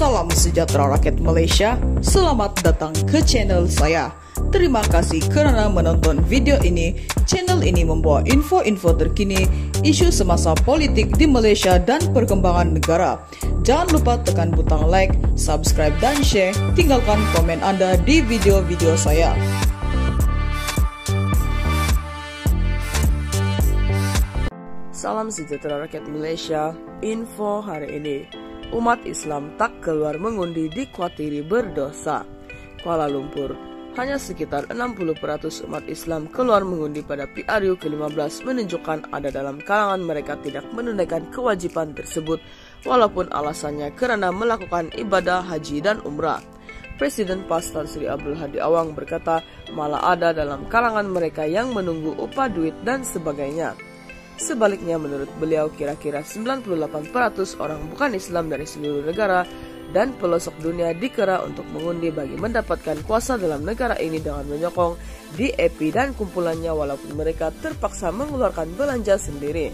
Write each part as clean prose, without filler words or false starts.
Salam sejahtera rakyat Malaysia, selamat datang ke channel saya. Terima kasih kerana menonton video ini. Channel ini membawa info-info terkini, isu semasa politik di Malaysia dan perkembangan negara. Jangan lupa tekan butang like, subscribe dan share. Tinggalkan komen Anda di video-video saya. Salam sejahtera rakyat Malaysia. Info hari ini. Umat Islam tak keluar mengundi dikhawatiri berdosa. Kuala Lumpur, hanya sekitar 60% umat Islam keluar mengundi pada PRU ke-15 menunjukkan ada dalam kalangan mereka tidak menunaikan kewajiban tersebut walaupun alasannya kerana melakukan ibadah haji dan umrah. Presiden PAS Tan Sri Abdul Hadi Awang berkata malah ada dalam kalangan mereka yang menunggu upah duit dan sebagainya. Sebaliknya menurut beliau kira-kira 98% orang bukan Islam dari seluruh negara dan pelosok dunia dikira untuk mengundi bagi mendapatkan kuasa dalam negara ini dengan menyokong DAP dan kumpulannya walaupun mereka terpaksa mengeluarkan belanja sendiri.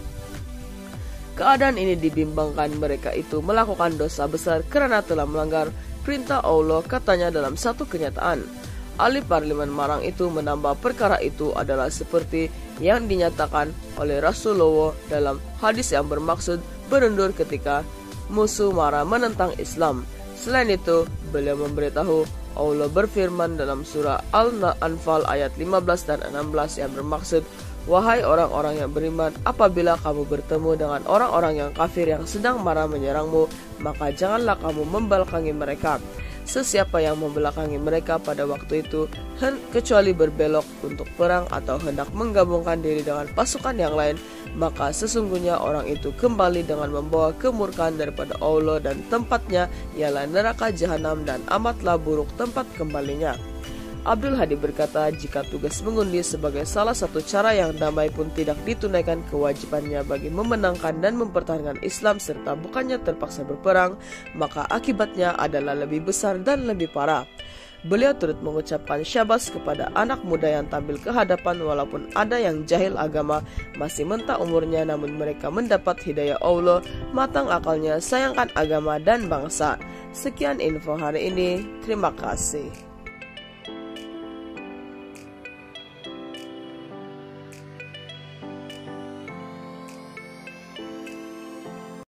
Keadaan ini dibimbangkan mereka itu melakukan dosa besar kerana telah melanggar perintah Allah, katanya dalam satu kenyataan. Ahli Parlimen Marang itu menambah perkara itu adalah seperti yang dinyatakan oleh Rasulullah dalam hadis yang bermaksud berundur ketika musuh marah menentang Islam. Selain itu, beliau memberitahu Allah berfirman dalam surah Al-Anfal ayat 15 dan 16 yang bermaksud, wahai orang-orang yang beriman, apabila kamu bertemu dengan orang-orang yang kafir yang sedang marah menyerangmu, maka janganlah kamu membelakangi mereka. Sesiapa yang membelakangi mereka pada waktu itu kecuali berbelok untuk perang atau hendak menggabungkan diri dengan pasukan yang lain, maka sesungguhnya orang itu kembali dengan membawa kemurkaan daripada Allah dan tempatnya ialah neraka jahanam dan amatlah buruk tempat kembalinya. Abdul Hadi berkata jika tugas mengundi sebagai salah satu cara yang damai pun tidak ditunaikan kewajibannya bagi memenangkan dan mempertahankan Islam serta bukannya terpaksa berperang, maka akibatnya adalah lebih besar dan lebih parah. Beliau turut mengucapkan syabas kepada anak muda yang tampil ke hadapan walaupun ada yang jahil agama, masih mentah umurnya namun mereka mendapat hidayah Allah, matang akalnya, sayangkan agama dan bangsa. Sekian info hari ini, terima kasih.